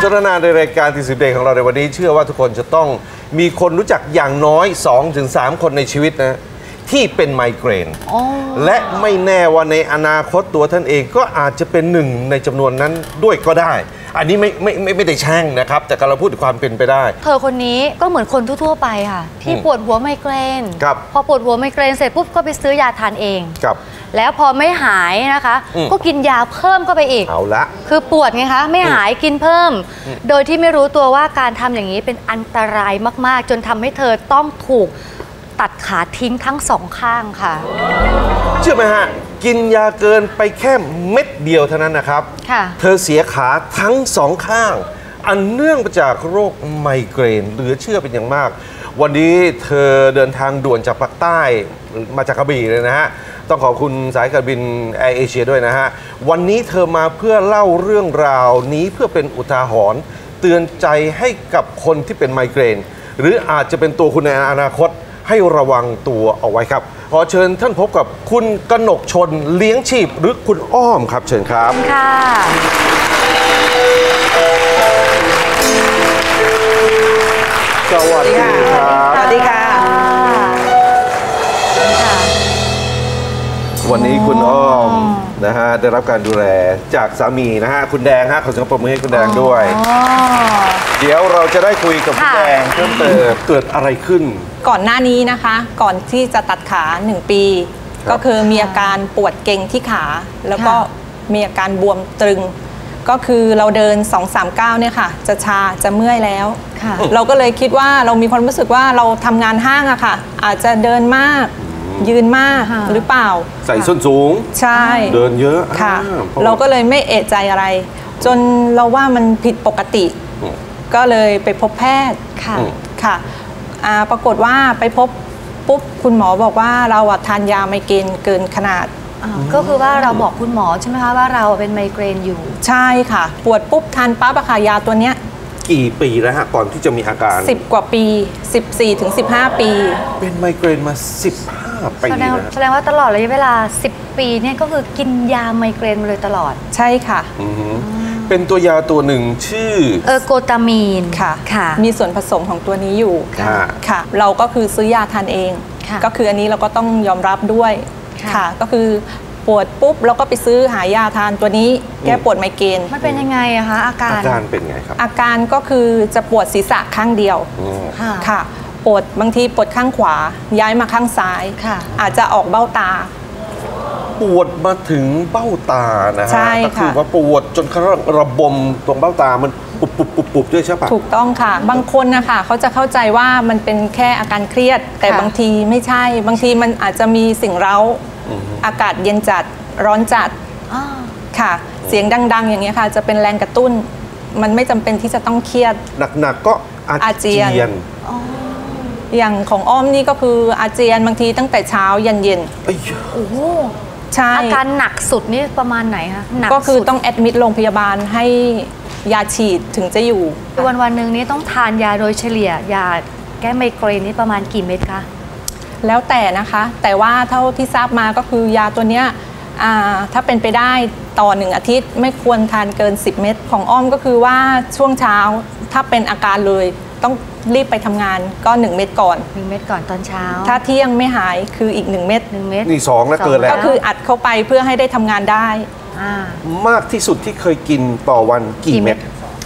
สนทนาในรายการที่10 เดย์ของเราในวันนี้เชื่อว่าทุกคนจะต้องมีคนรู้จักอย่างน้อย 2-3 คนในชีวิตนะที่เป็นไมเกรนและไม่แน่ว่าในอนาคตตัวท่านเองก็อาจจะเป็นหนึ่งในจำนวนนั้นด้วยก็ได้อันนี้ไม่ได้แช่งนะครับแต่การเราพูดถึงความเป็นไปได้เธอคนนี้ก็เหมือนคนทั่วๆไปค่ะที่ปวดหัวไมเกรนพอปวดหัวไมเกรนเสร็จปุ๊บก็ไปซื้อยาทานเองแล้วพอไม่หายนะคะก็กินยาเพิ่มเข้าไปอีกเอาละคือปวดไงคะไม่หายกินเพิ่มโดยที่ไม่รู้ตัวว่าการทำอย่างนี้เป็นอันตรายมากๆจนทำให้เธอต้องถูกตัดขาทิ้งทั้ง2 ข้างค่ะเชื่อไหมฮะกินยาเกินไปแค่เม็ดเดียวเท่านั้นนะครับเธอเสียขาทั้ง2 ข้างอันเนื่องมาจากโรคไมเกรนเหลือเชื่อเป็นอย่างมากวันนี้เธอเดินทางด่วนจากภาคใต้มาจากกระบี่เลยนะฮะต้องขอบคุณสายการบินแอร์เอเชียด้วยนะฮะวันนี้เธอมาเพื่อเล่าเรื่องราวนี้เพื่อเป็นอุทาหรณ์เตือนใจให้กับคนที่เป็นไมเกรนหรืออาจจะเป็นตัวคุณในอนาคตให้ระวังตัวเอาไว้ครับขอเชิญท่านพบกับคุณกนกชนเลี้ยงชีพหรือคุณอ้อมครับเชิญครับค่ะสวัสดีครับสวัสดีค่ะวันนี้คุณอ้อมนะฮะได้รับการดูแลจากสามีนะฮะคุณแดงฮะขอเสียงปรบมือให้คุณแดงด้วยเดี๋ยวเราจะได้คุยกับคุณแดงเพิ่มเติมเกิดอะไรขึ้นก่อนหน้านี้นะคะก่อนที่จะตัดขา1 ปีก็คือมีอาการปวดเกร็งที่ขาแล้วก็มีอาการบวมตรึงก็คือเราเดิน 2-3 ก้าวเนี่ยค่ะจะชาจะเมื่อยแล้วเราก็เลยคิดว่าเรามีความรู้สึกว่าเราทำงานห้างอะค่ะอาจจะเดินมากยืนมากหรือเปล่าใส่ส้นสูงใช่เดินเยอะค่ะเราก็เลยไม่เอะใจอะไรจนเราว่ามันผิดปกติก็เลยไปพบแพทย์ค่ะปรากฏว่าไปพบปุ๊บคุณหมอบอกว่าเราทานยาไมเกรนเกินขนาดก็คือว่าเราบอกคุณหมอใช่ไหมคะว่าเราเป็นไมเกรนอยู่ใช่ค่ะปวดปุ๊บทานปั๊บยาตัวเนี้ยกี่ปีแล้วฮะก่อนที่จะมีอาการ 10 กว่าปี 14-15 ปีเป็นไมเกรนมา15 ปีแสดงว่าตลอดระยะเวลา10 ปีเนี่ยก็คือกินยาไมเกรนมาเลยตลอดใช่ค่ะเป็นตัวยาตัวหนึ่งชื่อโกตามีนค่ะมีส่วนผสมของตัวนี้อยู่ค่ะเราก็คือซื้อยาทานเองก็คืออันนี้เราก็ต้องยอมรับด้วยค่ะก็คือปวดปุ๊บเราก็ไปซื้อหายาทานตัวนี้แก้ปวดไมเกรนมันเป็นยังไงอะคะอาการเป็นไงครับอาการก็คือจะปวดศีรษะข้างเดียวค่ะปวดบางทีปวดข้างขวาย้ายมาข้างซ้ายอาจจะออกเบ้าตาปวดมาถึงเบ้าตานะฮะก็คือว่าปวดจนระบมตรงเบ้าตามันปุบด้วยใช่ปะถูกต้องค่ะบางคนนะคะเขาจะเข้าใจว่ามันเป็นแค่อาการเครียดแต่บางทีไม่ใช่บางทีมันอาจจะมีสิ่งเร้าอากาศเย็นจัดร้อนจัดค่ะเสียงดังๆอย่างเงี้ยค่ะจะเป็นแรงกระตุ้นมันไม่จำเป็นที่จะต้องเครียดหนักๆก็อาเจียนอย่างของอ้อมนี่ก็คืออาเจียนบางทีตั้งแต่เช้ายันเย็นโอ้โหใช่อาการหนักสุดนี่ประมาณไหนคะก็คือต้องแอดมิดโรงพยาบาลให้ยาฉีดถึงจะอยู่วันหนึ่งนี้ต้องทานยาโดยเฉลี่ยยาแก้ไมเกรนนี่ประมาณกี่เม็ดคะแล้วแต่นะคะแต่ว่าเท่าที่ทราบมาก็คือยาตัวเนี้ยถ้าเป็นไปได้ต่อ1 อาทิตย์ไม่ควรทานเกิน10 เม็ดของอ้อมก็คือว่าช่วงเช้าถ้าเป็นอาการเลยต้องรีบไปทำงานก็1 เม็ดก่อน 1 เม็ดก่อนตอนเช้าถ้าเที่ยงไม่หายคืออีก1 เม็ดนี่2แล้วเกินแล้วก็คืออัดเข้าไปเพื่อให้ได้ทำงานได้มากที่สุดที่เคยกินต่อวันกี่เม็ด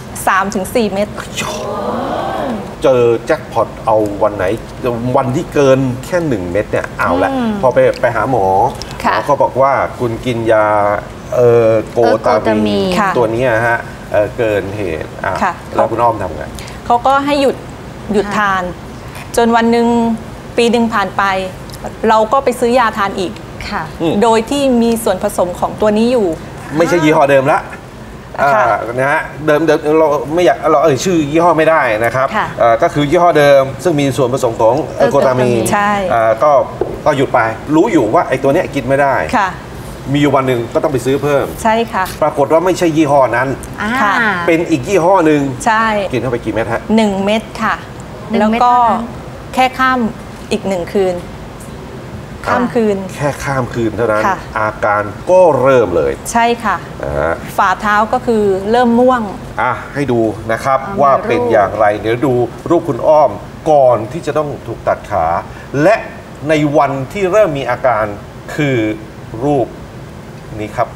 3-4 เม็ดเจอแจ็คพอตเอาวันไหนวันที่เกินแค่1 เม็ดเนี่ยเอาละพอไปหาหมอเขาบอกว่าคุณกินยาโกตามีนตัวนี้ฮะเกินเหตุแล้วคุณอ้อมทำไงเขาก็ให้หยุดทานจนวันหนึ่งปีหนึ่งผ่านไปเราก็ไปซื้อยาทานอีกโดยที่มีส่วนผสมของตัวนี้อยู่ไม่ใช่ยี่ห้อเดิมละนะฮะเดิมเราไม่อยากเราชื่อยี่ห้อไม่ได้นะครับก็คือยี่ห้อเดิมซึ่งมีส่วนผสมของโกตามีนก็หยุดไปรู้อยู่ว่าไอ้ตัวเนี้ยกินไม่ได้มีอยู่วันหนึ่งก็ต้องไปซื้อเพิ่มใช่ค่ะปรากฏว่าไม่ใช่ยี่ห้อนั้นเป็นอีกยี่ห้อหนึ่งใช่กินเข้าไปกี่เม็ดฮะ 1 เม็ดค่ะแล้วก็แค่ข้ามอีก1 คืนข้ามคืนแค่ข้ามคืนเท่านั้นอาการก็เริ่มเลยใช่ค่ะฝ่าเท้าก็คือเริ่มม่วงให้ดูนะครับว่าเป็นอย่างไรเดี๋ยวดูรูปคุณอ้อมก่อนที่จะต้องถูกตัดขา และในวันที่เริ่มมีอาการคือรูปนี้ครับ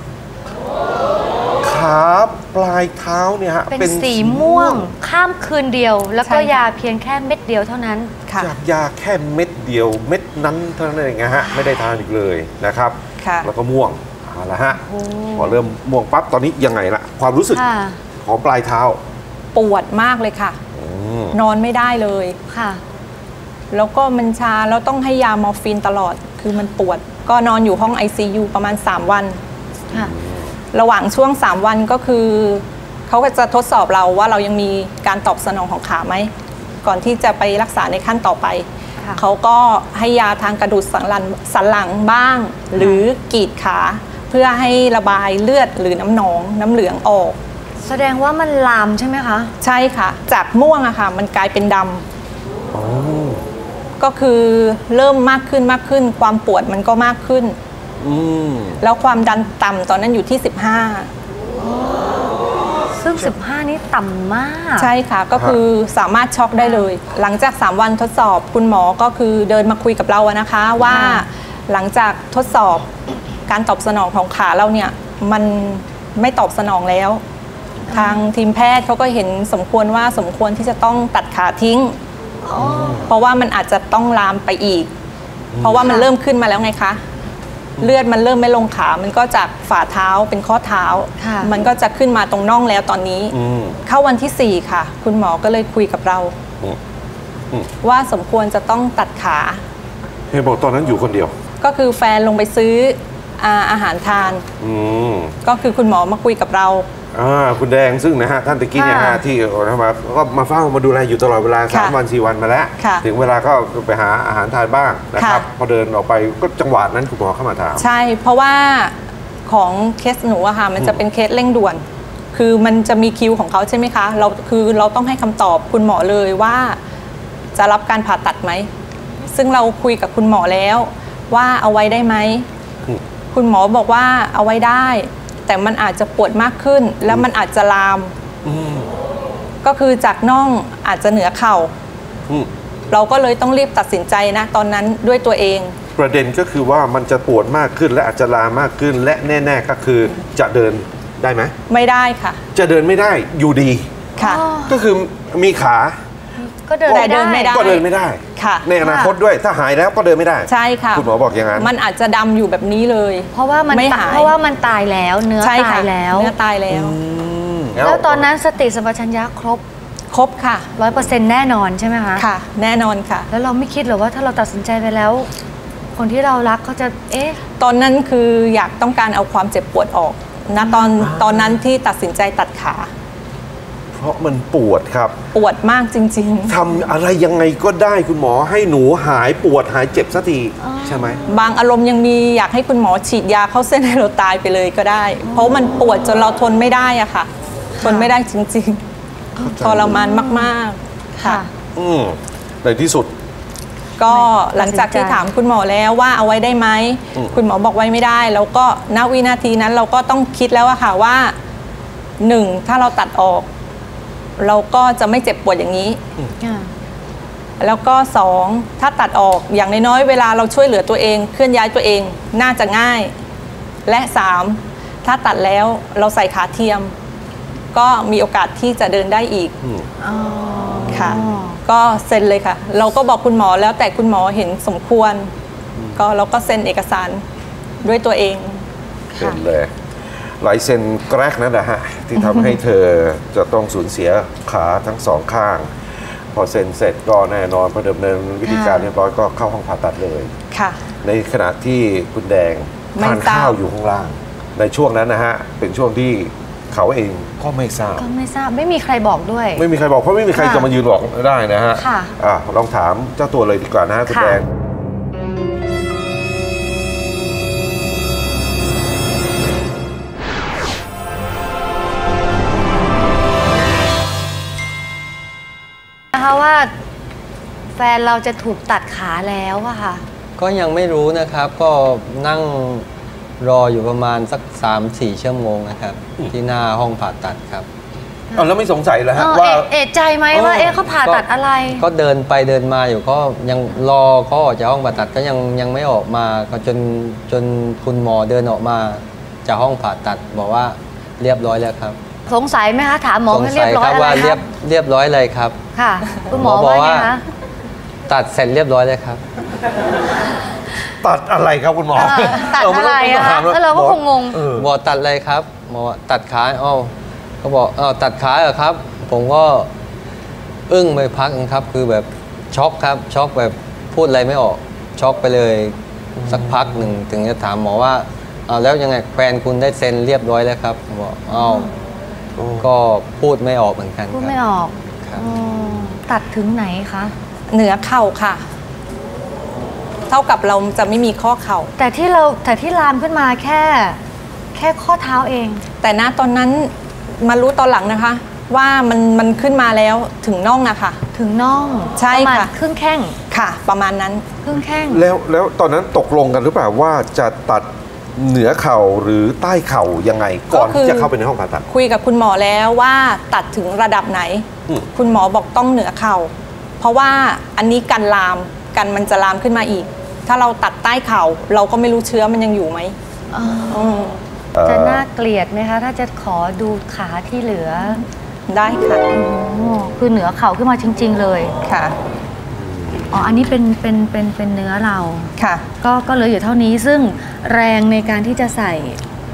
ขาปลายเท้าเนี่ยฮะเป็นสีม่วงข้ามคืนเดียวแล้วก็ยาเพียงแค่เม็ดเดียวเท่านั้นจากยาแค่เม็ดเดียวเม็ดนั้นเท่านั้นเองฮะไม่ได้ทานอีกเลยนะครับแล้วก็ม่วงเอาละฮะพอเริ่มม่วงปั๊บตอนนี้ยังไงล่ะความรู้สึกของปลายเท้าปวดมากเลยค่ะนอนไม่ได้เลยค่ะแล้วก็มันชาแล้วต้องให้ยามอร์ฟีนตลอดคือมันปวดก็นอนอยู่ห้อง ICU ประมาณ3 วันระหว่างช่วง3 วันก็คือเขาก็จะทดสอบเราว่าเรายังมีการตอบสนองของขาไหมก่อนที่จะไปรักษาในขั้นต่อไปเขาก็ให้ยาทางกระดูกสันหลังบ้างหรือกรีดขาเพื่อให้ระบายเลือดหรือน้ำหนองน้ำเหลืองออกแสดงว่ามันลามใช่ไหมคะใช่ค่ะจากม่วงอะค่ะมันกลายเป็นดำก็คือเริ่มมากขึ้นความปวดมันก็มากขึ้นแล้วความดันต่ำตอนนั้นอยู่ที่15 ซึ่ง15นี้ต่ำมากใช่ค่ะก็คือสามารถช็อกได้เลยหลังจาก3 วันทดสอบคุณหมอก็คือเดินมาคุยกับเรานะคะว่าหลังจากทดสอบการตอบสนองของขาเราเนี่ยมันไม่ตอบสนองแล้วทางทีมแพทย์เขาก็เห็นสมควรว่าสมควรที่จะต้องตัดขาทิ้งเพราะว่ามันอาจจะต้องลามไปอีกเพราะว่ามันเริ่มขึ้นมาแล้วไงคะเลือดมันเริ่มไม่ลงขามันก็จากฝ่าเท้าเป็นข้อเท้ามันก็จะขึ้นมาตรงน่องแล้วตอนนี้เข้าวันที่4ค่ะคุณหมอก็เลยคุยกับเราว่าสมควรจะต้องตัดขาเห็นบอกตอนนั้นอยู่คนเดียวก็คือแฟนลงไปซื้ออาหารทานก็คือคุณหมอมาคุยกับเราคุณแดงซึ่งนะฮะท่านตะกี้เนี่ยที่ก็มาเฝ้ามาดูแลอยู่ตลอดเวลา3 วัน 4 วันมาแล้วถึงเวลาก็ไปหาอาหารทานบ้างนะครับพอเดินออกไปก็จังหวะนั้นคุณหมอเข้ามาถามใช่เพราะว่าของเคสหนูอะค่ะมันจะเป็นเคสเร่งด่วนคือมันจะมีคิวของเขาใช่ไหมคะเราต้องให้คำตอบคุณหมอเลยว่าจะรับการผ่าตัดไหมซึ่งเราคุยกับคุณหมอแล้วว่าเอาไว้ได้ไหมคุณหมอบอกว่าเอาไว้ได้แต่มันอาจจะปวดมากขึ้นแล้วมันอาจจะลามก็คือจากน่องอาจจะเหนือเข่าเราก็เลยต้องรีบตัดสินใจนะตอนนั้นด้วยตัวเองประเด็นก็คือว่ามันจะปวดมากขึ้นและอาจจะลามมากขึ้นและแน่ๆก็คือจะเดินได้ไหมไม่ได้ค่ะจะเดินไม่ได้อยู่ดีค่ะก็คือมีขาก็เดินไม่ได้ก็เดินไม่ได้ในอนาคตด้วยถ้าหายแล้วก็เดินไม่ได้ใช่ค่ะคุณหมอบอกอย่างนั้นมันอาจจะดำอยู่แบบนี้เลยเพราะว่ามันตายแล้วเนื้อตายแล้วเนื้อตายแล้วแล้วตอนนั้นสติสัมปชัญญะครบค่ะ 100%แน่นอนใช่ไหมคะค่ะแน่นอนค่ะแล้วเราไม่คิดหรอว่าถ้าเราตัดสินใจไปแล้วคนที่เรารักเขาจะตอนนั้นคืออยากต้องการเอาความเจ็บปวดออกนะตอนนั้นที่ตัดสินใจตัดขาเพราะมันปวดครับปวดมากจริงๆทำอะไรยังไงก็ได้คุณหมอให้หนูหายปวดหายเจ็บสักทีใช่ไหมบางอารมณ์ยังมีอยากให้คุณหมอฉีดยาเข้าเส้นให้เราตายไปเลยก็ได้เพราะมันปวดจนเราทนไม่ได้อะค่ะทนไม่ได้จริงๆทรมานมากๆค่ะในที่สุดก็หลังจากที่ถามคุณหมอแล้วว่าเอาไว้ได้ไหมคุณหมอบอกไว้ไม่ได้แล้วก็ณวินาทีนั้นเราก็ต้องคิดแล้วอะค่ะว่า1ถ้าเราตัดออกเราก็จะไม่เจ็บปวดอย่างนี้แล้วก็2ถ้าตัดออกอย่างน้อยๆเวลาเราช่วยเหลือตัวเองเคลื่อนย้ายตัวเองน่าจะง่ายและ3ถ้าตัดแล้วเราใส่ขาเทียมก็มีโอกาสที่จะเดินได้อีกค่ะก็เซ็นเลยค่ะเราก็บอกคุณหมอแล้วแต่คุณหมอเห็นสมควรก็เราก็เซ็นเอกสารด้วยตัวเองเซ็นเลยลายเซ็นแกรกนั่นแหละฮะที่ทำให้เธอจะต้องสูญเสียขาทั้ง2 ข้างพอเซ็นเสร็จก็แน่นอนพอดำเนินวิธีการเรียบร้อยก็เข้าห้องผ่าตัดเลยค่ะในขณะที่คุณแดงทานข้าวอยู่ข้างล่างในช่วงนั้นนะฮะเป็นช่วงที่เขาเองก็ไม่ทราบไม่มีใครบอกด้วยไม่มีใครบอกเพราะไม่มีใครจะมายืนบอกได้นะฮะลองถามเจ้าตัวเลยดีกว่านะฮะคุณแดงนะคะว่าแฟนเราจะถูกตัดขาแล้วอะค่ะก็ยังไม่รู้นะครับก็นั่งรออยู่ประมาณสัก 3-4 ชั่วโมงนะครับที่หน้าห้องผ่าตัดครับแล้วไม่สงสัยเหรอฮะว่าเอะใจไหมว่าเขาผ่าตัดอะไรก็เดินไปเดินมาอยู่ก็ยังรอเขาออกจากห้องผ่าตัดก็ยังไม่ออกมาก็จนคุณหมอเดินออกมาจากห้องผ่าตัดบอกว่าเรียบร้อยแล้วครับสงสัยไหมคะถามหมอให้เรียบร้อยอะไรครับเรียบร้อยเลยครับค่ะคุณหมอว่าไงคะตัดเสร็จเรียบร้อยเลยครับตัดอะไรครับคุณหมอตัดอะไรอะคะเราก็คงงงบอกตัดอะไรครับหมอตัดขาก็บอกตัดขาเหรอครับผมก็อึ้งไปพักนึงครับคือแบบช็อกครับช็อกแบบพูดอะไรไม่ออกช็อกไปเลยสักพักหนึ่งถึงจะถามหมอว่าแล้วยังไงแฟนคุณได้เซ็นเรียบร้อยแล้วครับบอกก็พูดไม่ออกเหมือนกันพูดไม่ออกตัดถึงไหนคะเหนือเข่าค่ะเท่ากับเราจะไม่มีข้อเข่าแต่ที่ลามขึ้นมาแค่ข้อเท้าเองแต่ณตอนนั้นมารู้ตอนหลังนะคะว่ามันขึ้นมาแล้วถึงน่องอะค่ะถึงน่องใช่ค่ะครึ่งแข้งค่ะประมาณนั้นครึ่งแข้งแล้วตอนนั้นตกลงกันหรือเปล่าว่าจะตัดเหนือเข่าหรือใต้เข่ายังไงก่อนที่จะเข้าไปในห้องผ่าตัดคุยกับคุณหมอแล้วว่าตัดถึงระดับไหนคุณหมอบอกต้องเหนือเข่าเพราะว่าอันนี้กันลามกันมันจะลามขึ้นมาอีกถ้าเราตัดใต้เข่าเราก็ไม่รู้เชื้อมันยังอยู่ไหมจะน่าเกลียดไหมคะถ้าจะขอดูขาที่เหลือได้ค่ะคือเหนือเข่าขึ้นมาจริงๆเลยค่ะอันนี้เป็นเนื้อเราค่ะก็เหลืออยู่เท่านี้ซึ่งแรงในการที่จะใส่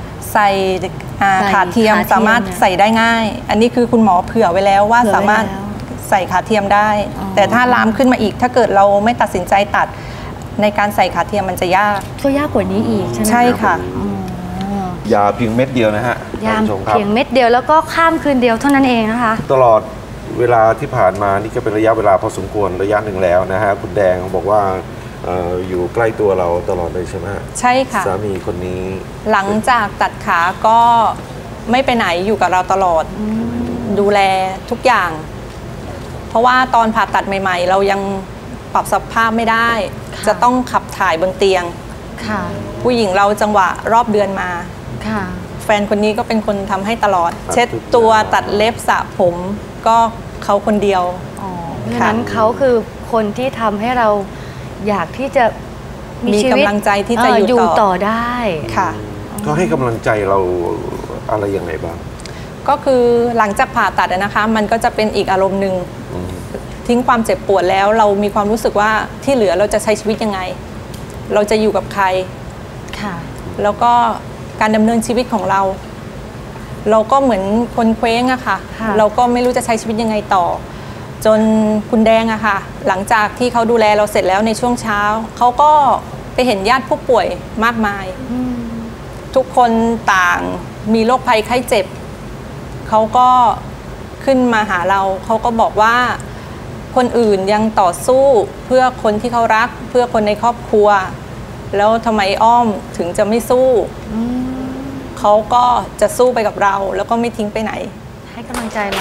ขาเทียมสามารถใส่ได้ง่ายอันนี้คือคุณหมอเผื่อไว้แล้วว่าสามารถใส่ขาเทียมได้แต่ถ้าลามขึ้นมาอีกถ้าเกิดเราไม่ตัดสินใจตัดในการใส่ขาเทียมมันจะยากก็ยากกว่านี้อีกใช่ไหมใช่ค่ะยาเพียงเม็ดเดียวนะฮะยาเพียงเม็ดเดียวแล้วก็ข้ามคืนเดียวเท่านั้นเองนะคะตลอดเวลาที่ผ่านมานี่ก็เป็นระยะเวลาพอสมควรระยะหนึ่งแล้วนะฮะคุณแดงบอกว่าอยู่ใกล้ตัวเราตลอดเลยใช่ไหมใช่ค่ะสามีคนนี้หลังจากตัดขาก็ไม่ไปไหนอยู่กับเราตลอดดูแลทุกอย่างเพราะว่าตอนผ่าตัดใหม่ๆเรายังปรับสภาพไม่ได้จะต้องขับถ่ายบนเตียงผู้หญิงเราจังหวะรอบเดือนมาแฟนคนนี้ก็เป็นคนทำให้ตลอดเช็ดตัวตัดเล็บสระผมก็เขาคนเดียวเพราะฉะนั้นเขาคือคนที่ทำให้เราอยากที่จะมีกำลังใจที่จะอยู่ต่อได้ค่ะก็ให้กำลังใจเราอะไรยังไงบ้างก็คือหลังจากผ่าตัดนะคะมันก็จะเป็นอีกอารมณ์หนึ่งทิ้งความเจ็บปวดแล้วเรามีความรู้สึกว่าที่เหลือเราจะใช้ชีวิตยังไงเราจะอยู่กับใครค่ะแล้วก็การดำเนินชีวิตของเราก็เหมือนคนเคว้งอะค่ะเราก็ไม่รู้จะใช้ชีวิตยังไงต่อจนคุณแดงอะค่ะหลังจากที่เขาดูแลเราเสร็จแล้วในช่วงเช้าเขาก็ไปเห็นญาติผู้ป่วยมากมายทุกคนต่างมีโรคภัยไข้เจ็บเขาก็ขึ้นมาหาเราเขาก็บอกว่าคนอื่นยังต่อสู้เพื่อคนที่เขารักเพื่อคนในครอบครัวแล้วทำไมอ้อมถึงจะไม่สู้เขาก็จะสู้ไปกับเราแล้วก็ไม่ทิ้งไปไหนให้กำลังใจเรา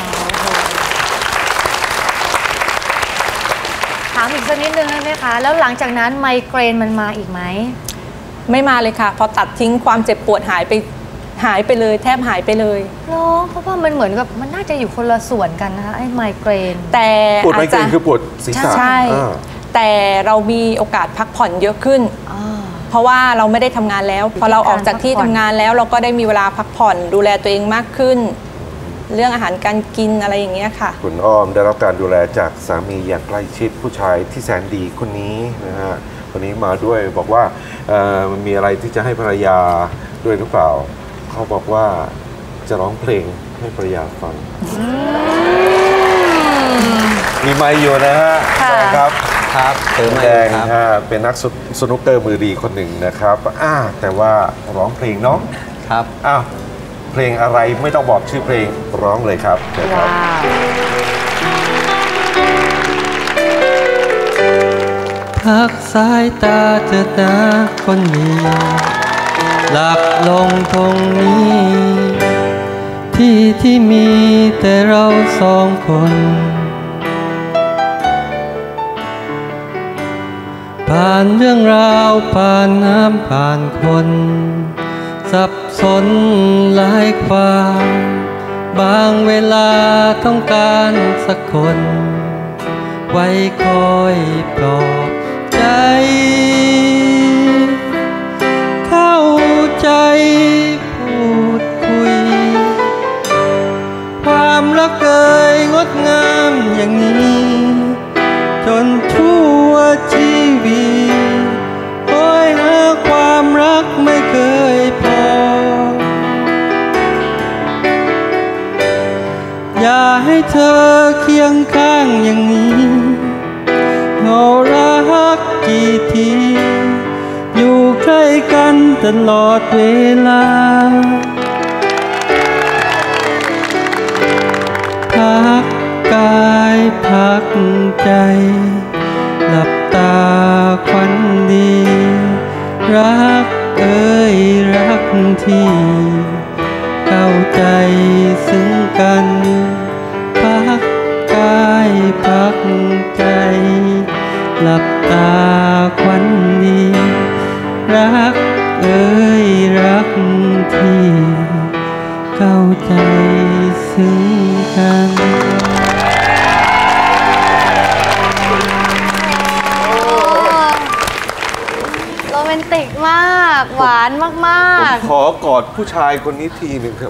ถามอีกสักนิดนึงได้ไหมคะแล้วหลังจากนั้นไมเกรนมันมาอีกไหมไม่มาเลยค่ะพอตัดทิ้งความเจ็บปวดหายไปเลยแทบหายไปเลยเพราะว่ามันเหมือนกับมันน่าจะอยู่คนละส่วนกันนะคะไอ้ไมเกรนแต่ปวดไมเกรนคือปวดศีรษะใช่แต่เรามีโอกาสพักผ่อนเยอะขึ้นเพราะว่าเราไม่ได้ทำงานแล้วพอเราออกจากที่ทำงานแล้วเราก็ได้มีเวลาพักผ่อนดูแลตัวเองมากขึ้นเรื่องอาหารการกินอะไรอย่างเงี้ยค่ะคุณอ้อมได้รับการดูแลจากสามีอย่างใกล้ชิดผู้ชายที่แสนดีคนนี้นะฮะคนนี้มาด้วยบอกว่ามันมีอะไรที่จะให้ภรรยาด้วยหรือเปล่าเขาบอกว่าจะร้องเพลงให้ภรรยาฟังมีไมค์อยู่นะฮะครับแดงเป็นนักสนุกเกอร์มือดีคนหนึ่งนะครับแต่ว่าร้องเพลงเนาะครับเพลงอะไรไม่ต้องบอกชื่อเพลงร้องเลยครับเชิญครับพักสายตาเถิดนะคนดีหลับลงตรงนี้ที่มีแต่เราสองคนผ่านเรื่องราวผ่านน้ำผ่านคนสับสนหลายความบางเวลาต้องการสักคนไว้คอยปลอบใจเข้าใจพูดคุยความรักเอ่ยงดงามอย่างนี้จนชั่วชีวิตโอ้ยนะความรักไม่เคยพออย่าให้เธอเคียงข้างอย่างนี้เรารักกี่ทีอยู่ใกล้กันตลอดเวลาพักกายพักใจหลับตาควันดีรักเอ่ยรักที่เข้าใจซึ่งกันพักกายพักใจหลับตาควันดีรักเอ่ยรักที่เข้าใจซึ่งกันโรแมนติกมากหวานมากๆขอกอดผู้ชายคนนี้ทีหนึ่งครับ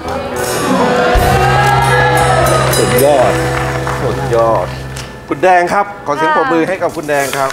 สุดยอดสุดยอดคุณแดงครับขอเสียงปรบมือให้กับคุณแดงครับ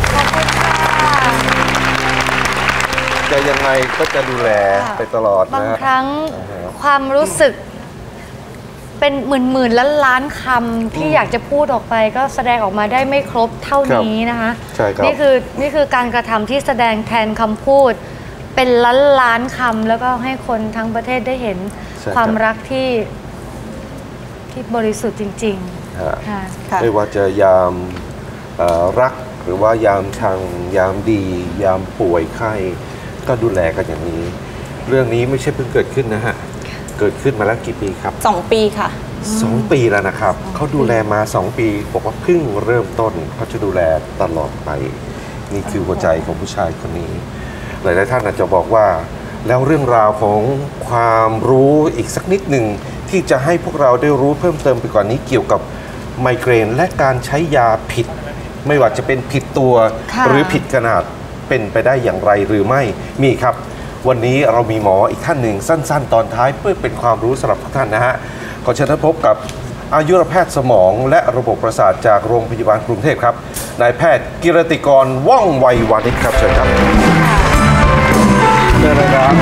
จะยังไงก็จะดูแลไปตลอดนะบางครั้งความรู้สึกเป็นหมื่นล้านคำที่อยากจะพูดออกไปก็แสดงออกมาได้ไม่ครบเท่านี้นะคะใช่ครับนี่คือการกระทำที่แสดงแทนคำพูดเป็นล้านคำแล้วก็ให้คนทั้งประเทศได้เห็นความรักที่บริสุทธิ์จริงๆไม่ว่าจะยามรักหรือว่ายามชังยามดียามป่วยไข้ก็ดูแลกันอย่างนี้เรื่องนี้ไม่ใช่เพิ่งเกิดขึ้นนะฮะเกิดขึ้นมาแล้วกี่ปีครับ 2 ปีค่ะ 2 ปีแล้วนะครับเขาดูแลมา2 ปีบอกว่าเพิ่งเริ่มต้นเขาจะดูแลตลอดไปนี่คือหัวใจของผู้ชายคนนี้หลายๆท่านอาจจะบอกว่าแล้วเรื่องราวของความรู้อีกสักนิดหนึ่งที่จะให้พวกเราได้รู้เพิ่มเติมไปกว่านี้เกี่ยวกับไมเกรนและการใช้ยาผิดไม่ว่าจะเป็นผิดตัวหรือผิดขนาดเป็นไปได้อย่างไรหรือไม่มีครับวันนี้เรามีหมออีกท่านหนึ่งสั้นๆตอนท้ายเพื่อเป็นความรู้สำหรับทุกท่านนะฮะขอเชิญท่านพบกับอายุรแพทย์สมองและระบบประสาทจากโรงพยาบาลกรุงเทพครับนายแพทย์กิรติกรว่องไววานิชครับเชิญครับเชิญนะครับ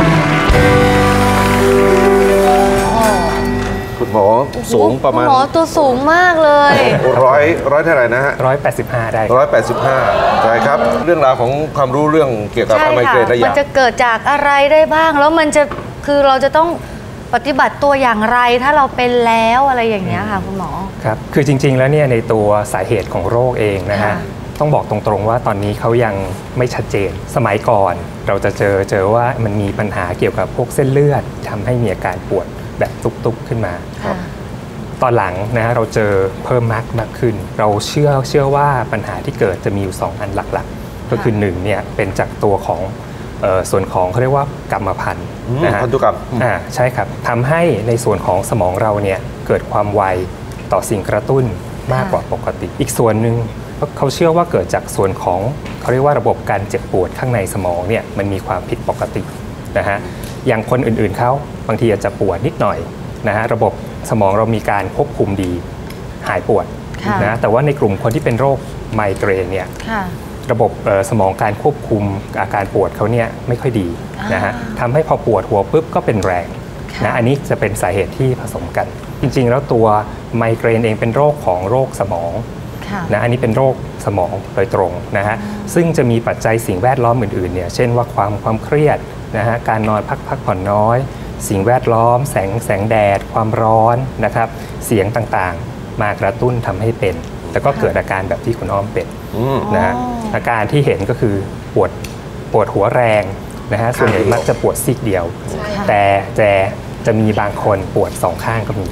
คุณหมอสูงประมาณหมอตัวสูงมากเลยร้อยเท่าไหร่นะฮะ 185ได้ 185ใช่ครับเรื่องราวของความรู้เรื่องเกี่ยวกับไมเกรนระยะมันจะเกิดจากอะไรได้บ้างแล้วมันจะคือเราจะต้องปฏิบัติตัวอย่างไรถ้าเราเป็นแล้วอะไรอย่างเงี้ยค่ะคุณหมอครับคือจริงๆแล้วเนี่ยในตัวสาเหตุของโรคเองนะฮะต้องบอกตรงๆว่าตอนนี้เขายังไม่ชัดเจนสมัยก่อนเราจะเจอว่ามันมีปัญหาเกี่ยวกับพวกเส้นเลือดทำให้มีอาการปวดแบบตุบๆขึ้นมาตอนหลังนะเราเจอเพิ่มมากขึ้นเราเชื่อว่าปัญหาที่เกิดจะมีอยู่2 อันหลักๆก็คือ1เนี่ยเป็นจากตัวของส่วนของเขาเรียกว่ากรรมพันธุ์นะฮะพันธุกรรมใช่ครับทำให้ในส่วนของสมองเราเนี่ยเกิดความไวต่อสิ่งกระตุ้นมากกว่าปกติอีกส่วนหนึ่งเขาเชื่อว่าเกิดจากส่วนของเขาเรียกว่าระบบการเจ็บปวดข้างในสมองเนี่ยมันมีความผิดปกตินะฮะอย่างคนอื่นๆเขาบางทีอาจจะปวดนิดหน่อยนะฮะระบบสมองเรามีการควบคุมดีหายปวดนะแต่ว่าในกลุ่มคนที่เป็นโรคไมเกรนเนี่ยระบบสมองการควบคุมอาการปวดเขาเนี่ยไม่ค่อยดีนะฮะทำให้พอปวดหัวปุ๊บก็เป็นแรงนะอันนี้จะเป็นสาเหตุที่ผสมกันจริงๆแล้วตัวไมเกรนเองเป็นโรคของโรคสมองนะอันนี้เป็นโรคสมองโดยตรงนะฮะซึ่งจะมีปัจจัยสิ่งแวดล้อมอื่นๆเนี่ยเช่นว่าความเครียดนะฮะการนอนพักผ่อนน้อยสิ่งแวดล้อมแสงแดดความร้อนนะครับเสียงต่างๆมากระตุ้นทำให้เป็นแล้วก็เกิดอาการแบบที่คุณอ้อมเป็นนะฮะอาการที่เห็นก็คือปวดหัวแรงนะฮะส่วนใหญ่มักจะปวดซีกเดียวแต่จะมีบางคนปวด2 ข้างก็มี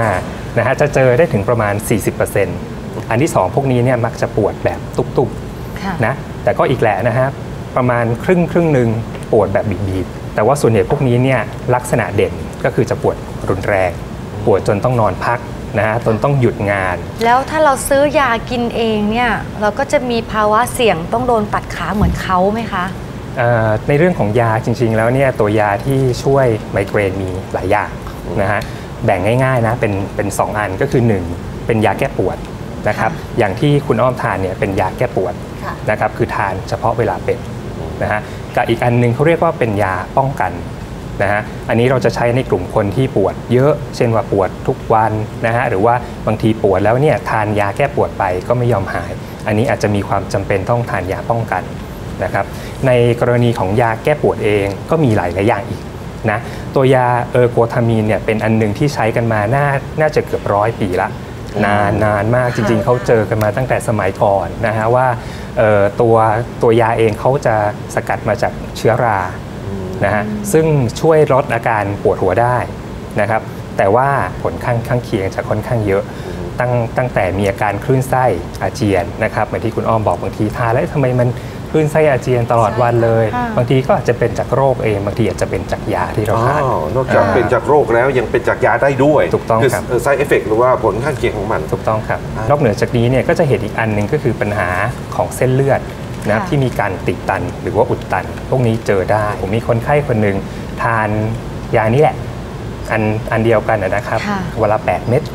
นะฮะจะเจอได้ถึงประมาณ 40%อันที่2พวกนี้เนี่ยมักจะปวดแบบตุบนะแต่ก็อีกแหละนะฮะประมาณครึ่งหนึ่งปวดแบบบีบๆแต่ว่าส่วนใหญ่พวกนี้เนี่ยลักษณะเด่นก็คือจะปวดรุนแรงปวดจนต้องนอนพักนะฮะจนต้องหยุดงานแล้วถ้าเราซื้อยากินเองเนี่ยเราก็จะมีภาวะเสี่ยงต้องโดนตัดขาเหมือนเขาไหมคะในเรื่องของยาจริงๆแล้วเนี่ยตัวยาที่ช่วยไมเกรนมีหลายอย่างนะฮะแบ่งง่ายๆนะเป็น2 อันก็คือ1เป็นยาแก้ปวดนะครับอย่างที่คุณอ้อมทานเนี่ยเป็นยาแก้ปวดนะครับคือทานเฉพาะเวลาเป็นนะฮะกับอีกอันนึงเขาเรียกว่าเป็นยาป้องกันนะฮะอันนี้เราจะใช้ในกลุ่มคนที่ปวดเยอะเช่นว่าปวดทุกวันนะฮะหรือว่าบางทีปวดแล้วเนี่ยทานยาแก้ปวดไปก็ไม่ยอมหายอันนี้อาจจะมีความจำเป็นต้องทานยาป้องกันนะครับในกรณีของยาแก้ปวดเองก็มีหลายอย่างอีกนะตัวยาโกทามีนเนี่ยเป็นอันนึงที่ใช้กันมาน่าจะเกือบ100 ปีละนานมากจริงๆเขาเจอกันมาตั้งแต่สมัยก่อนนะฮะว่าตัวยาเองเขาจะสกัดมาจากเชื้อรานะฮะซึ่งช่วยลดอาการปวดหัวได้นะครับแต่ว่าผลข้างเคียงจะค่อนข้างเยอะตั้งแต่มีอาการคลื่นไส้อาเจียนนะครับเหมือนที่คุณอ้อมบอกบางทีทานแล้วทำไมมันคลื่นไส้อาเจียนตลอดวันเลยบางทีก็อาจจะเป็นจากโรคเองบางทีอาจจะเป็นจากยาที่เราทานนอกจากเป็นจากโรคแล้วยังเป็นจากยาได้ด้วยถูกต้องครับไซด์เอฟเฟกต์หรือว่าผลข้างเคียงของมันถูกต้องครับนอกเหนือจากนี้เนี่ยก็จะเห็นอีกอันหนึ่งก็คือปัญหาของเส้นเลือดนะที่มีการติดตันหรือว่าอุดตันพวกนี้เจอได้ผมมีคนไข้คนหนึ่งทานยานี้แหละอันเดียวกันนะครับวันละ8 เม็ด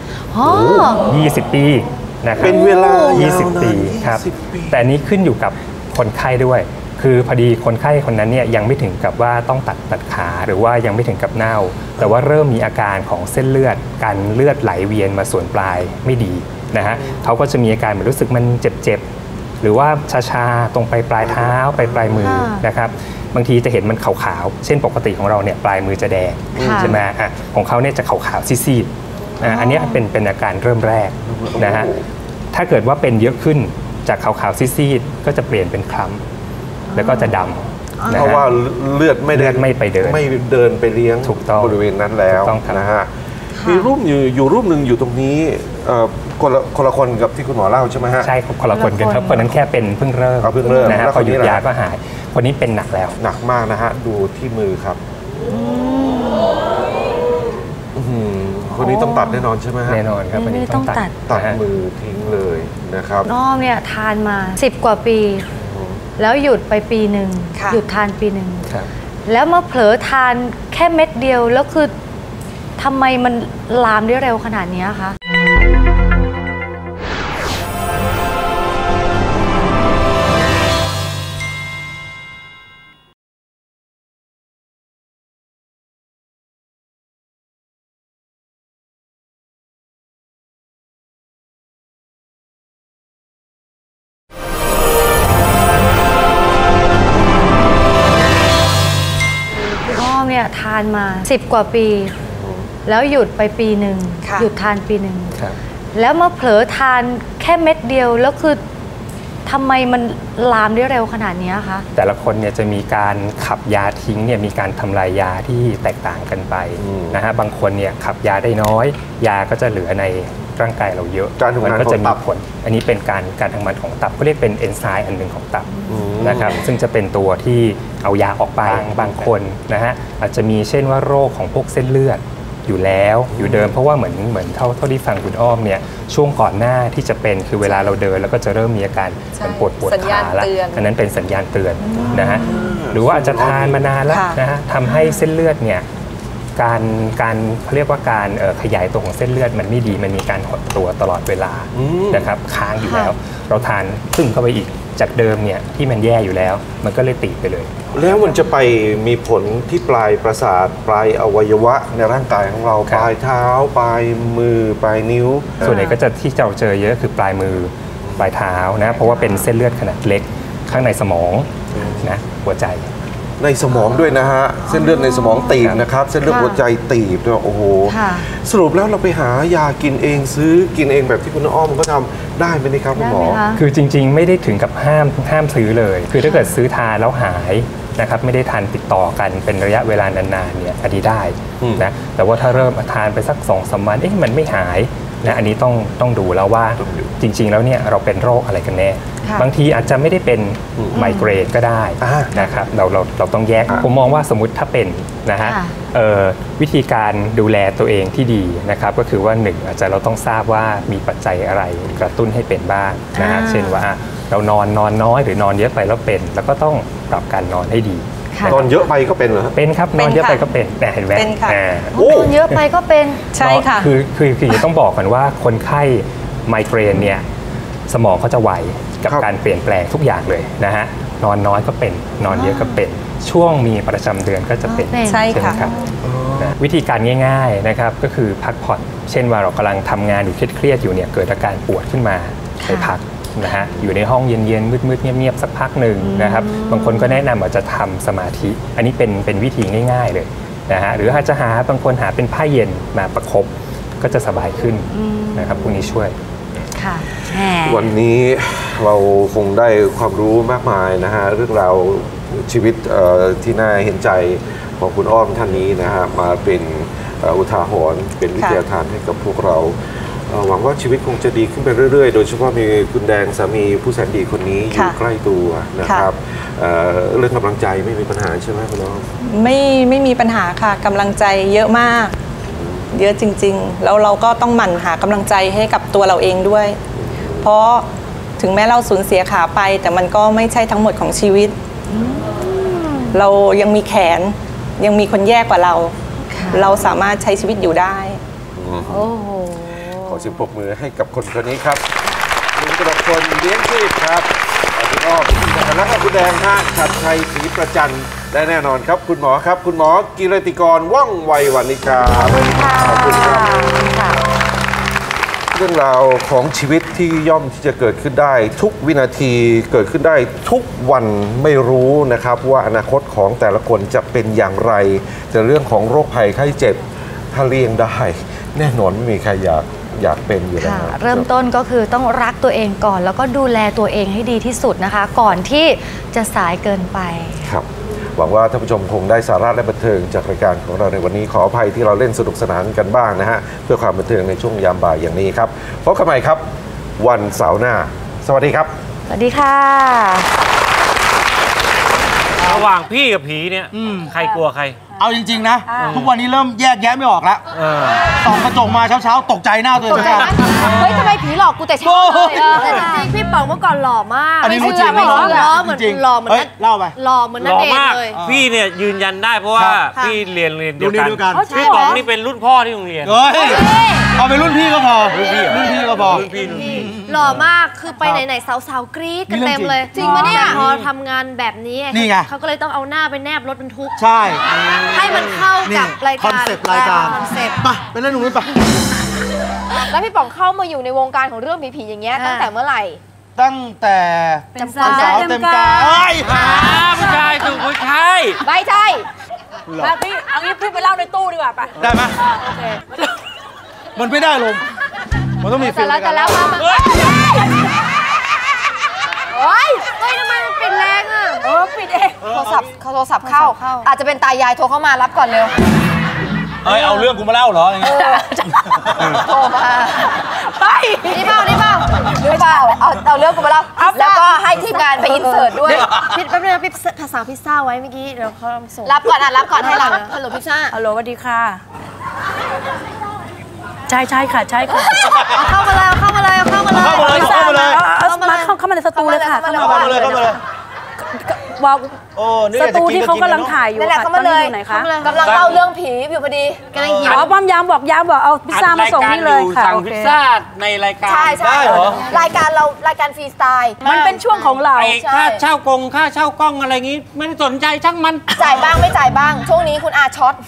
20 ปีนะครับเป็นเวลา 20 ปีครับแต่นี้ขึ้นอยู่กับคนไข้ด้วยคือพอดีคนไข้คนนั้นเนี่ยยังไม่ถึงกับว่าต้องตัดขาหรือว่ายังไม่ถึงกับเน่าแต่ว่าเริ่มมีอาการของเส้นเลือดการเลือดไหลเวียนมาส่วนปลายไม่ดีนะฮะเขาก็จะมีอาการเหมือนรู้สึกมันเจ็บหรือว่าชาตรงปลายเท้าปลายมือนะครับบางทีจะเห็นมันขาวๆเช่นปกติของเราเนี่ยปลายมือจะแดงใช่ไหมของเขาเนี่ยจะขาวๆซีดๆอันนี้เป็นอาการเริ่มแรกนะฮะถ้าเกิดว่าเป็นเยอะขึ้นจากขาวๆซีดๆก็จะเปลี่ยนเป็นคล้ำแล้วก็จะดำเพราะว่าเลือดไม่ไปเดินไม่เดินไปเลี้ยงบริเวณนั้นแล้วนะฮะมีรูปอยู่รูปหนึ่งอยู่ตรงนี้คนละคนกับที่คุณหมอเล่าใช่ไหมฮะใช่คนละคนกันครับคนนั้นแค่เป็นเพิ่งเริ่มนะฮะพอหยุดยาก็หายคนนี้เป็นหนักแล้วหนักมากนะฮะดูที่มือครับคนนี้ต้องตัดแน่นอนใช่ไหมฮะแน่นอนครับคนนี้ต้องตัดมือทิ้งเลยนะครับน้องเนี่ยทานมา10 กว่าปีแล้วหยุดไปปีหนึ่งหยุดทานปีหนึ่งแล้วมาเผลอทานแค่เม็ดเดียวแล้วคือทำไมมันลามได้เร็วขนาดนี้คะเนี่ยทานมา10 กว่าปีแล้วหยุดไปปีหนึ่งหยุดทานปีหนึ่งแล้วมาเผลอทานแค่เม็ดเดียวแล้วคือทำไมมันลามได้เร็วขนาดนี้คะแต่ละคนเนี่ยจะมีการขับยาทิ้งเนี่ยมีการทำลายยาที่แตกต่างกันไปนะฮะบางคนเนี่ยขับยาได้น้อยยาก็จะเหลือในร่างกายเราเยอะมันก็จะมีผลอันนี้เป็นการทำงานของตับเขาเรียกเป็นเอนไซม์อันหนึ่งของตับนะครับซึ่งจะเป็นตัวที่เอายาออกไปบางคนนะฮะอาจจะมีเช่นว่าโรคของพวกเส้นเลือดอยู่แล้วอยู่เดิมเพราะว่าเหมือนเท่าที่ฟังคุณอ้อมเนี่ยช่วงก่อนหน้าที่จะเป็นคือเวลาเราเดินแล้วก็จะเริ่มมีอาการปวดขาแล้วอันนั้นเป็นสัญญาณเตือนนะฮะหรือว่าอาจจะทานมานานแล้วนะฮะทำให้เส้นเลือดเนี่ยการเขาเรียกว่าการขยายตัวของเส้นเลือดมันไม่ดีมันมีการหดตัวตลอดเวลานะครับค้างอยู่แล้วเราทานซึ่งเข้าไปอีกจากเดิมเนี่ยที่มันแย่อยู่แล้วมันก็เลยติดไปเลยแล้วมันจะไปมีผลที่ปลายประสาทปลายอวัยวะในร่างกายของเราปลายเท้าปลายมือปลายนิ้วส่วนใหญ่ก็จะที่เราเจอเยอะคือปลายมือปลายเท้านะเพราะว่าเป็นเส้นเลือดขนาดเล็กข้างในสมองนะหัวใจในสมองด้วยนะฮะเส้นเลือดในสมองตีบนะครับเส้นเลือดหัวใจตีบด้วยโอ้โหสรุปแล้วเราไปหายากินเองซื้อกินเองแบบที่คุณอ้อมก็ทำได้ไหมครับคุณหมอคือจริงๆไม่ได้ถึงกับห้ามซื้อเลยคือถ้าเกิดซื้อทานแล้วหายนะครับไม่ได้ทานติดต่อกันเป็นระยะเวลานานๆเนี่ยอันนี้ได้นะแต่ว่าถ้าเริ่มทานไปสัก2-3 วันมันไม่หายนะอันนี้ต้องดูแล้วว่าจริงๆแล้วเนี่ยเราเป็นโรคอะไรกันแน่บางทีอาจจะไม่ได้เป็นไมเกรนก็ได้นะครับเราต้องแยกผมมองว่าสมมติถ้าเป็นนะฮะวิธีการดูแลตัวเองที่ดีนะครับก็คือว่า1อาจจะเราต้องทราบว่ามีปัจจัยอะไรกระตุ้นให้เป็นบ้างนะฮะเช่นว่าเรานอนน้อยหรือนอนเยอะไปแล้วเป็นแล้วก็ต้องปรับการนอนให้ดีนอนเยอะไปก็เป็นเหรอเป็นครับนอนเยอะไปก็เป็นเห็นไหมเป็นค่ะนอนเยอะไปก็เป็นใช่ค่ะคือต้องบอกก่อนว่าคนไข้ไมเกรนเนี่ยสมองเขาจะไวกับการเปลี่ยนแปลงทุกอย่างเลยนะฮะนอนน้อยก็เป็นนอนเยอะก็เป็นช่วงมีประจำเดือนก็จะเป็นใช่ค่ะวิธีการง่ายๆนะครับก็คือพักผ่อนเช่นว่าเรากำลังทำงานอยู่เครียดอยู่เนี่ยเกิดอาการปวดขึ้นมาไปพักนะฮะอยู่ในห้องเย็นๆมืดๆเงียบๆสักพักหนึ่งนะครับบางคนก็แนะนำว่าจะทำสมาธิอันนี้เป็นวิธีง่ายๆเลยนะฮะหรืออาจจะบางคนหาเป็นผ้าเย็นมาประคบก็จะสบายขึ้นนะครับพวกนี้ช่วยค่ะวันนี้เราคงได้ความรู้มากมายนะฮะเรื่องราวชีวิตที่น่าเห็นใจของคุณอ้อมท่านนี้นะฮะมาเป็นอุทาหรณ์เป็นวิทยาทานให้กับพวกเราหวังว่าชีวิตคงจะดีขึ้นไปเรื่อยๆโดยเฉพาะมีคุณแดงสามีผู้แสนดีคนนี้อยู่ใกล้ตัวนะครับเรื่องกำลังใจไม่มีปัญหาใช่ไหมคุณน้องไม่มีปัญหาค่ะกำลังใจเยอะมากเยอะจริงๆแล้วเราก็ต้องหมั่นหากำลังใจให้กับตัวเราเองด้วยเพราะถึงแม้เราสูญเสียขาไปแต่มันก็ไม่ใช่ทั้งหมดของชีวิตเรายังมีแขนยังมีคนแย่กว่าเราสามารถใช้ชีวิตอยู่ได้โอ้โหขอเสียงปรบมือให้กับคนนี้ครับคุณกระพลเลี้ยงชีพครับคุณอ้อมแล้วก็คุณแดงฮะชัดชัยศรีประจันและแน่นอนครับคุณหมอครับคุณหมอกิรติกรว่องไววรรณิกาขอบคุณครับเรื่องราวของชีวิตที่ย่อมที่จะเกิดขึ้นได้ทุกวินาทีเกิดขึ้นได้ทุกวันไม่รู้นะครับว่าอนาคตของแต่ละคนจะเป็นอย่างไรแต่เรื่องของโรคภัยไข้เจ็บถ้าเลี่ยงได้แน่นอนไม่มีใครอยากเป็นอยู่แล้วเริ่มต้นก็คือต้องรักตัวเองก่อนแล้วก็ดูแลตัวเองให้ดีที่สุดนะคะก่อนที่จะสายเกินไปครับหวังว่าท่านผู้ชมคงได้สาระและบันเทิงจากรายการของเราในวันนี้ขออภัยที่เราเล่นสนุกสนานกันบ้างนะฮะเพื่อความบันเทิงในช่วงยามบ่ายอย่างนี้ครับพบกันใหม่ครับวันเสาร์หน้าสวัสดีครับสวัสดีค่ะระหว่างพี่กับผีเนี่ยใครกลัวใครเอาจริงๆนะทุกวันนี้เริ่มแยกแยะไม่ออกแล้วส่องกระจกมาเช้าๆตกใจหน้าตัวเองเฮ้ยทำไมผีหลอกกูแต่เช้าเลยแต่จริงพี่ป๋องเมื่อก่อนหล่อมากอันนี้รู้จริงไม่หล่อเหมือนหล่อเหมือนนั่นเล่าไปหล่อเหมือนนั่นเองเลยพี่เนี่ยยืนยันได้เพราะว่าพี่เรียนเดียวกันพี่ป๋องนี่เป็นรุ่นพ่อที่โรงเรียนเอาเป็นรุ่นพี่ก็พอรุ่นพี่ก็พอหล่อมากคือไปไหนๆสาวๆกรี๊ดกันเต็มเลยจริงปะเนี่ยพอทำงานแบบนี้เขาก็เลยต้องเอาหน้าไปแนบรถบรรทุกใช่ให้มันเข้ากับรายการคอนเซ็ปต์รายการไปเป็นเรื่องนู้นไปแล้วพี่ป๋องเข้ามาอยู่ในวงการของเรื่องผีๆอย่างเงี้ยตั้งแต่เมื่อไหร่ตั้งแต่จำสาวเต็มกายผู้ชายถูกผู้ชายไม่ใช่พี่เอางี้พี่ไปเล่าในตู้ดีกว่าไปได้ไหมโอเคมันไม่ได้ลมมันต้องมีฟิลแต่แล้วมาโอ๊ยทำไมมันปิดแรงอ่ะปิดเองโทรศัพท์เข้าอาจจะเป็นตายายโทรเข้ามารับก่อนเร็วเอาเรื่องกูมาเล่าเหรอโทรมานี่เปล่าหรือเปล่าเอาเรื่องกูมาเล่าแล้วก็ให้ทีมงานไปอินเสิร์ตด้วยแป๊บนึงพี่ภาษาพิซซ่าไว้เมื่อกี้เดี๋ยวเขาส่งรับก่อนให้รับฮัลโหลพิซซ่าฮัลโหลสวัสดีค่ะใช่ค่ะเข้ามาเลยเข้ามาในสตูเลยค่ะเข้ามาเลยว่าสตูที่เขากำลังถ่ายอยู่ค่ะตอนนี้อยู่ไหนคะกำลังเล่าเรื่องผีอยู่พอดีกำลังหิวป้อมยามบอกเอาพิซซ่ามาส่งนี่เลยค่ะสั่งพิซซ่าในรายการใช่รายการฟรีสไตล์มันเป็นช่วงของเราค่าเช่ากล้องอะไรงี้ไม่ได้สนใจช่างมันจ่ายบ้างไม่จ่ายบ้างช่วงนี้คุณอาช็อต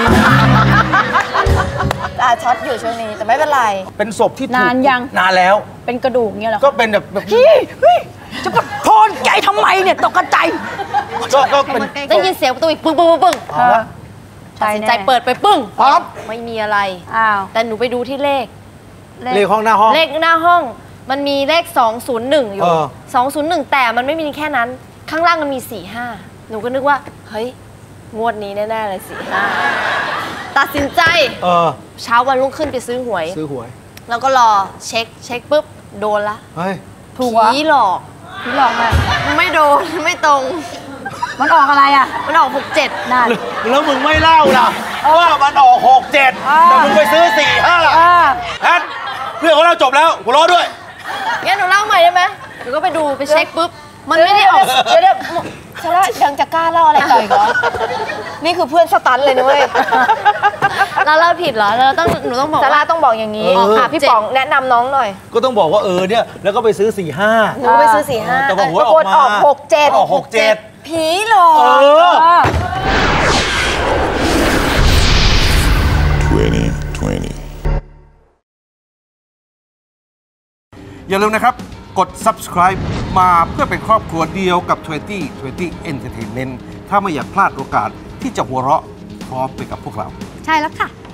ช็อตอยู่ช่วงนี้แต่ไม่เป็นไรเป็นศพที่นานยังนานแล้วเป็นกระดูกเงี้ยหรอก็เป็นแบบจะปะโทนใหญ่ทำไมเนี่ยตกใจก็เป็นได้ยินเสียงประตูอีกปึ้งตัดสินใจเปิดไปปึ้งปั๊บไม่มีอะไรแต่หนูไปดูที่เลขห้องหน้าห้องเลขหน้าห้องมันมีเลข201อยู่201แต่มันไม่มีแค่นั้นข้างล่างมันมี45หนูก็นึกว่าเฮ้ยงวดนี้แน่ๆเลย45ตัดสินใจเช้าวันรุ่งขึ้นไปซื้อหวยแล้วก็รอเช็คปุ๊บโดนละเฮ้ยถูกผีหลอกพี่ลองเลยไม่โดนไม่ตรงมันออกอะไรอ่ะมันออก67 นั่นแล้วมึงไม่เล่าล่ะว่ามันออก6-7แต่มึงไปซื้อ4-5แพทเพื่อนของเราจบแล้วหัวเราะด้วยงั้นหนูเล่าใหม่ได้ไหมหนูก็ไปดูไปเช็คปุ๊บมันไม่ได้ออกเดี๋ยวซาร่ายังจะกล้าเล่าอะไรต่ออีกเหรอนี่คือเพื่อนสตันเลยนุ้ยเราเล่าผิดเหรอเราต้องหนูต้องบอกซาร่าต้องบอกอย่างนี้พี่ป๋องแนะนำน้องหน่อยก็ต้องบอกว่าเนี่ยแล้วก็ไปซื้อ4-5 หนูไปซื้อ4-5 แต่บอกว่าออกมาออก67ผีหลอกอย่าลืมนะครับกด subscribe มาเพื่อเป็นครอบครัวเดียวกับ 2020 Entertainment ถ้าไม่อยากพลาดโอกาสที่จะหัวเราะพร้อมไปกับพวกเราใช่แล้วค่ะ